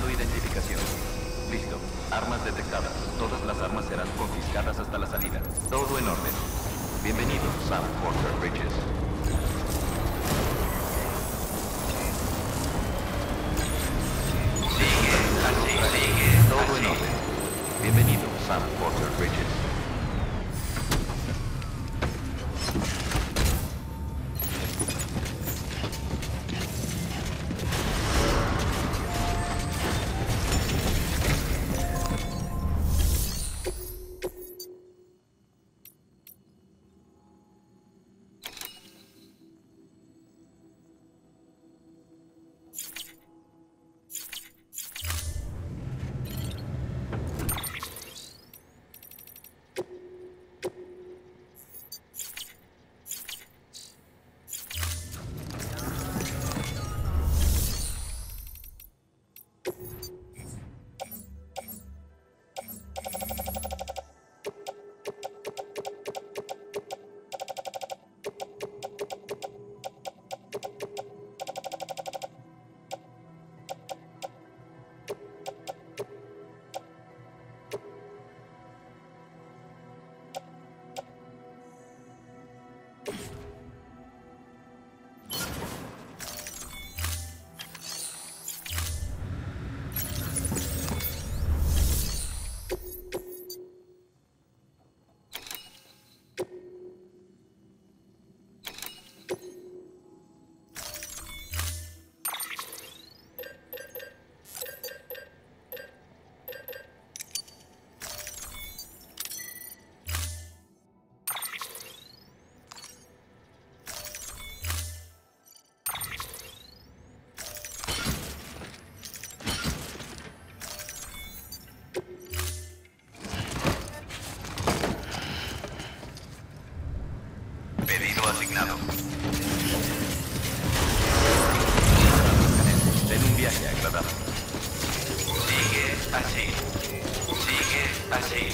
Realizando identificación. Listo. Armas detectadas. Todas las armas serán confiscadas hasta la salida. Todo en orden. Bienvenido, Sam Porter Bridges. Todo en orden. Bienvenido, Sam Porter Bridges. Pedido asignado. Ten un viaje agradable. Sigue así. Sigue así.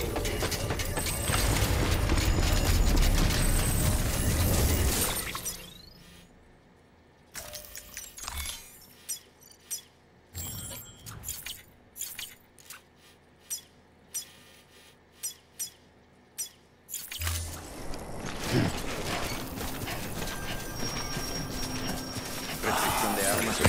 Restricción de armas.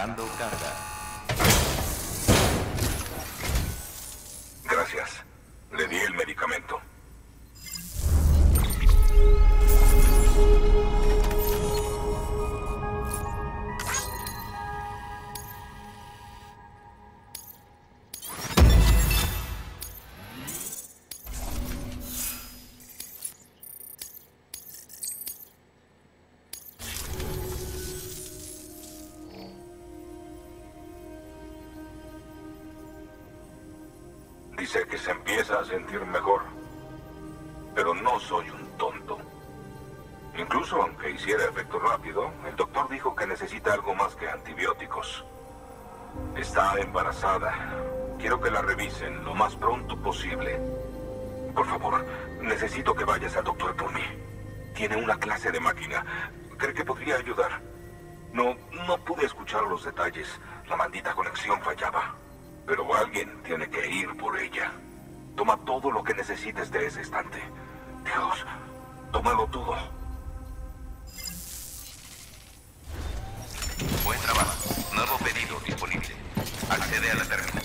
Iniciando carga. Gracias. Le di el medicamento. Dice que se empieza a sentir mejor. Pero no soy un tonto. Incluso aunque hiciera efecto rápido, el doctor dijo que necesita algo más que antibióticos. Está embarazada. Quiero que la revisen lo más pronto posible. Por favor, necesito que vayas al doctor por mí. Tiene una clase de máquina. ¿Cree que podría ayudar? No pude escuchar los detalles. La maldita conexión fallaba. Pero alguien tiene que ir por ella. Toma todo lo que necesites de ese estante. Dios, tómalo todo. Buen trabajo. Nuevo pedido disponible. Accede a la terminal.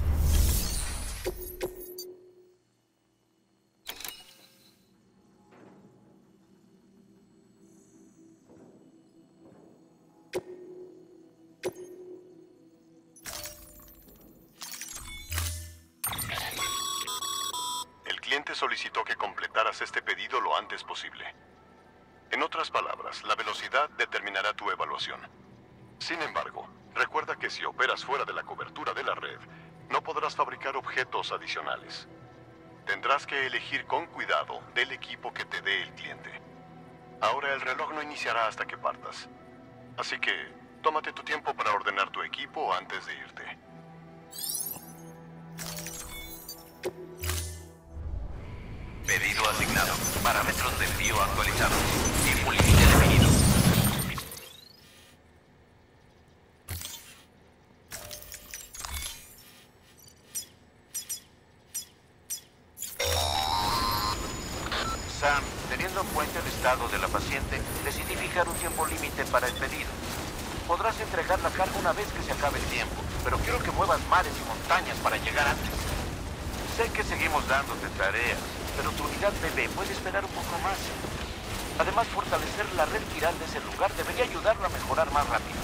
El cliente solicitó que completaras este pedido lo antes posible. En otras palabras, la velocidad determinará tu evaluación. Sin embargo, recuerda que si operas fuera de la cobertura de la red, no podrás fabricar objetos adicionales. Tendrás que elegir con cuidado del equipo que te dé el cliente. Ahora el reloj no iniciará hasta que partas. Así que, tómate tu tiempo para ordenar tu equipo antes de irte. Pedido asignado. Parámetros de envío actualizados. Tiempo límite definido. Sam, teniendo en cuenta el estado de la paciente, decidí fijar un tiempo límite para el pedido. Podrás entregar la carga una vez que se acabe el tiempo, pero quiero que muevas mares y montañas para llegar antes. Sé que seguimos dándote tareas, pero tu unidad bebé puede esperar un poco más. Además, fortalecer la red viral de ese lugar debería ayudarlo a mejorar más rápido.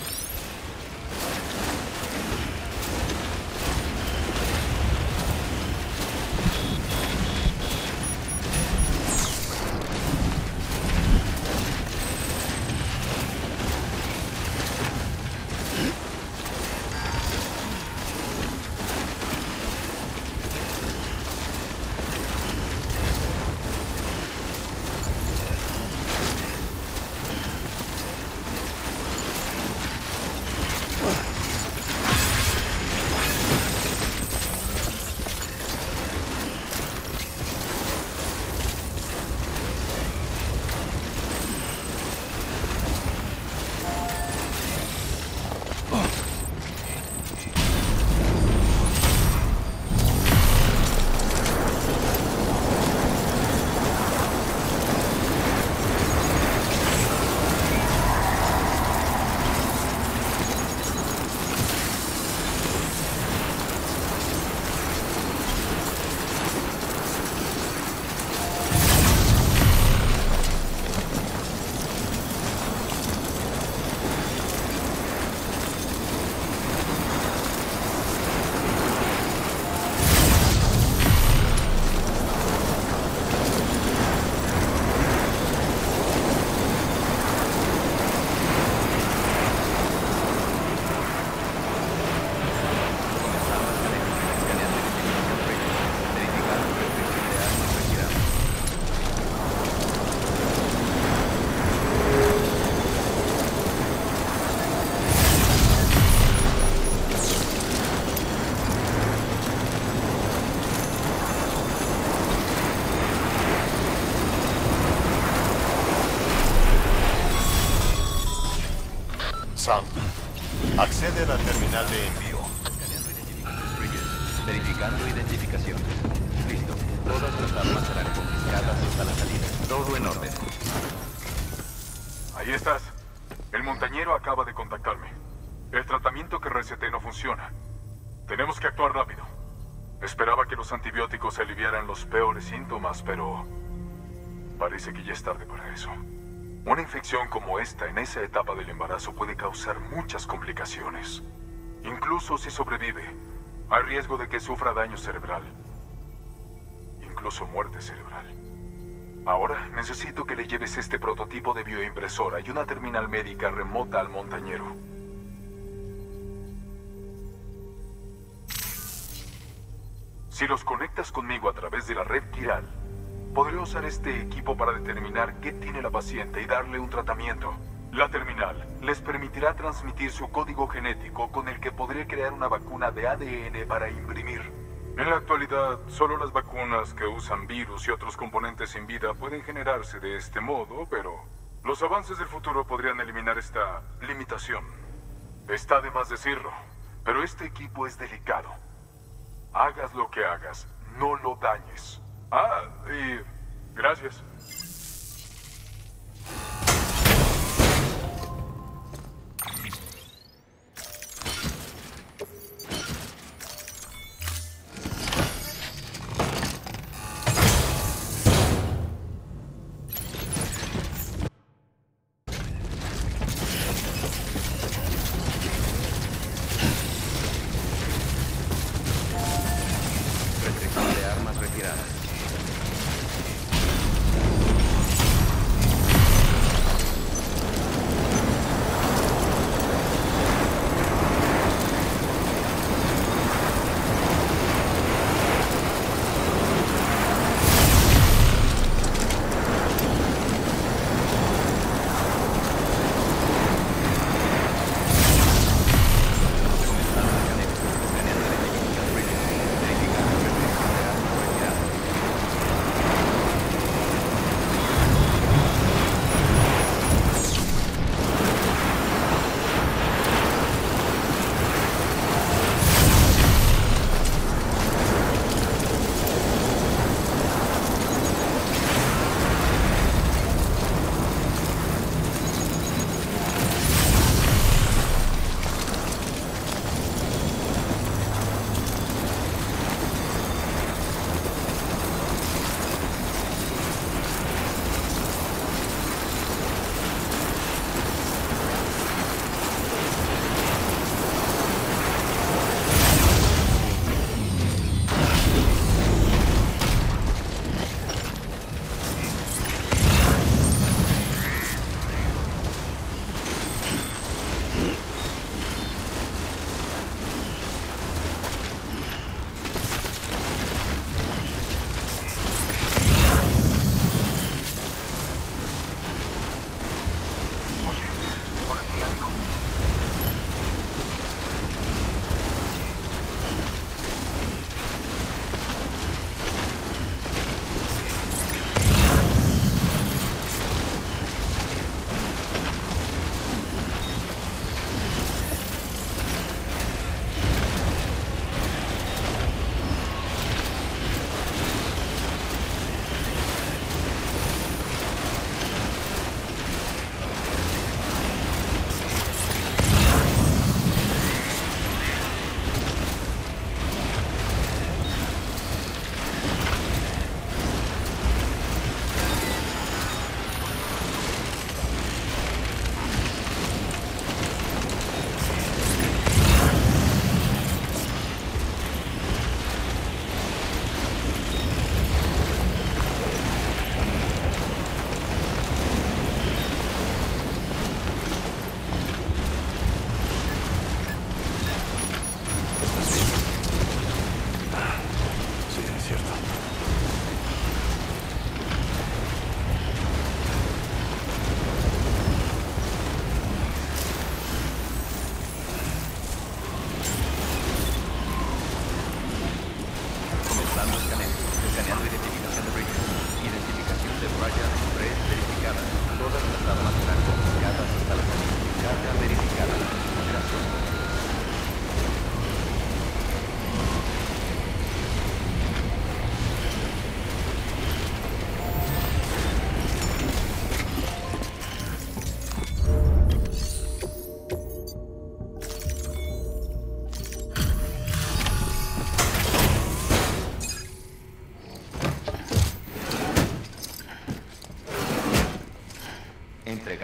Sam, accede a la terminal de envío. Verificando identificación. Listo. Todas las armas serán confiscadas hasta la salida. Todo en orden. Ahí estás. El montañero acaba de contactarme. El tratamiento que receté no funciona. Tenemos que actuar rápido. Esperaba que los antibióticos aliviaran los peores síntomas, pero parece que ya es tarde para eso. Una infección como esta en esa etapa del embarazo puede causar muchas complicaciones. Incluso si sobrevive, hay riesgo de que sufra daño cerebral. Incluso muerte cerebral. Ahora necesito que le lleves este prototipo de bioimpresora y una terminal médica remota al montañero. Si los conectas conmigo a través de la red quiral, podré usar este equipo para determinar qué tiene la paciente y darle un tratamiento. La terminal les permitirá transmitir su código genético con el que podré crear una vacuna de ADN para imprimir. En la actualidad, solo las vacunas que usan virus y otros componentes sin vida pueden generarse de este modo, pero los avances del futuro podrían eliminar esta limitación. Está de más decirlo, pero este equipo es delicado. Hagas lo que hagas, no lo dañes. Ah, y gracias. Restricción de armas retiradas.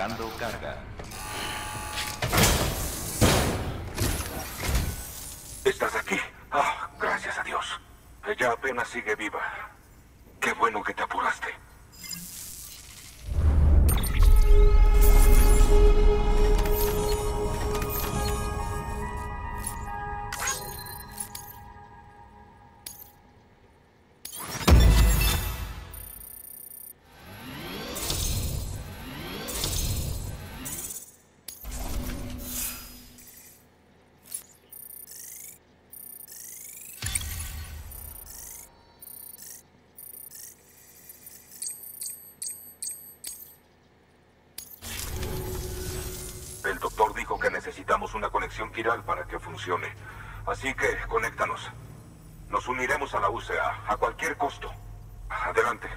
Activando carga. ¿Estás aquí? Ah, gracias a Dios. Ella apenas sigue viva. Qué bueno que te apuraste. El doctor dijo que necesitamos una conexión quiral para que funcione. Así que, conéctanos. Nos uniremos a la UCA, a cualquier costo. Adelante.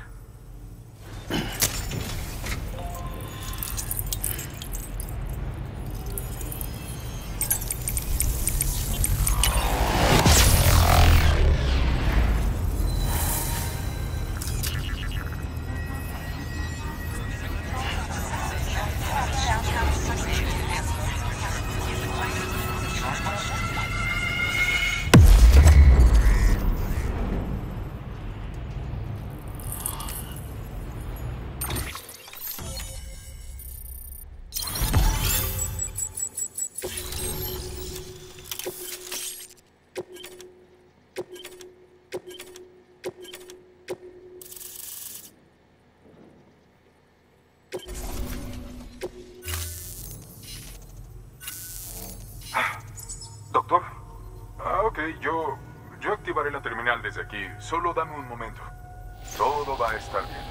Doctor. Ok, yo activaré la terminal desde aquí. Solo dame un momento. Todo va a estar bien.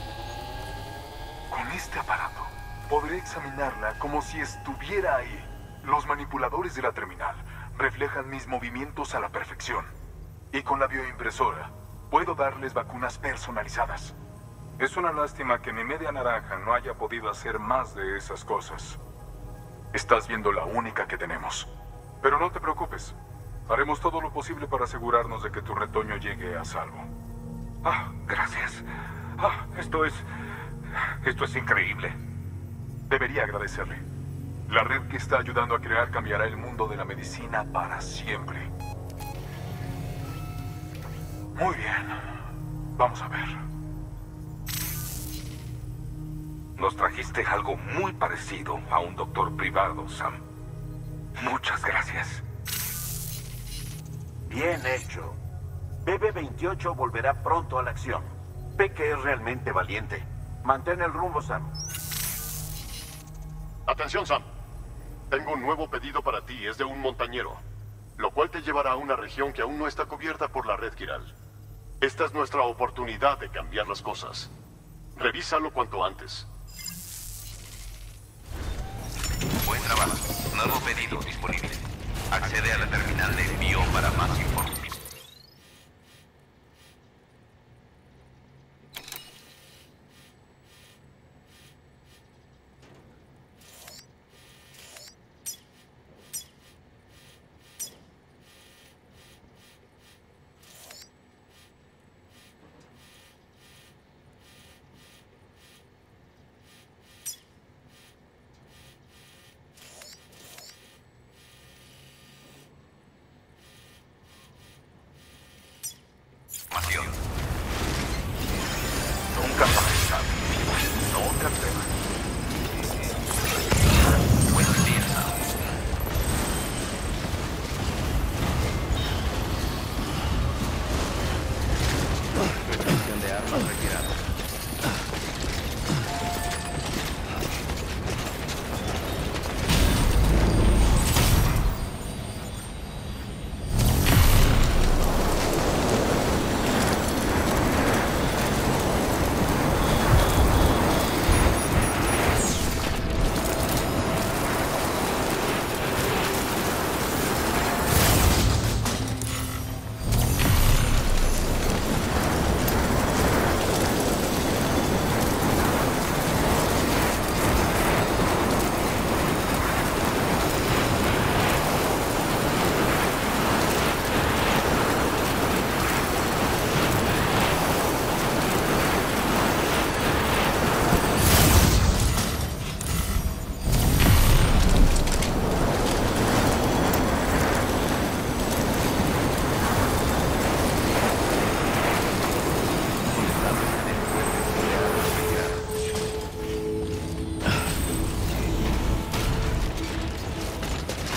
Con este aparato, podré examinarla como si estuviera ahí. Los manipuladores de la terminal reflejan mis movimientos a la perfección. Y con la bioimpresora, puedo darles vacunas personalizadas. Es una lástima que mi media naranja no haya podido hacer más de esas cosas. Estás viendo la única que tenemos. Pero no te preocupes. Haremos todo lo posible para asegurarnos de que tu retoño llegue a salvo. Ah, gracias. Ah, esto es increíble. Debería agradecerle. La red que está ayudando a crear cambiará el mundo de la medicina para siempre. Muy bien. Vamos a ver. Nos trajiste algo muy parecido a un doctor privado, Sam. Muchas gracias. Bien hecho. BB-28 volverá pronto a la acción. Ve que es realmente valiente. Mantén el rumbo, Sam. Atención, Sam. Tengo un nuevo pedido para ti. Es de un montañero, lo cual te llevará a una región que aún no está cubierta por la red quiral. Esta es nuestra oportunidad de cambiar las cosas. Revísalo cuanto antes. Buen trabajo. Nuevo pedido disponible. Accede a la terminal de envío para más información.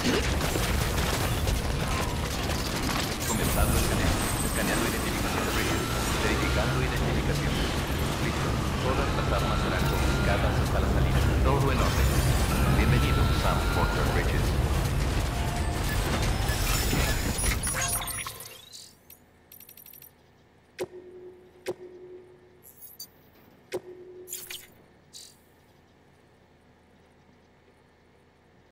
Comenzando el escaneo. Escaneando identificación de Bridges. Verificando identificación. Listo. Todas las armas serán confiscadas hasta la salida. Todo en orden. Bienvenido, Sam Porter Bridges.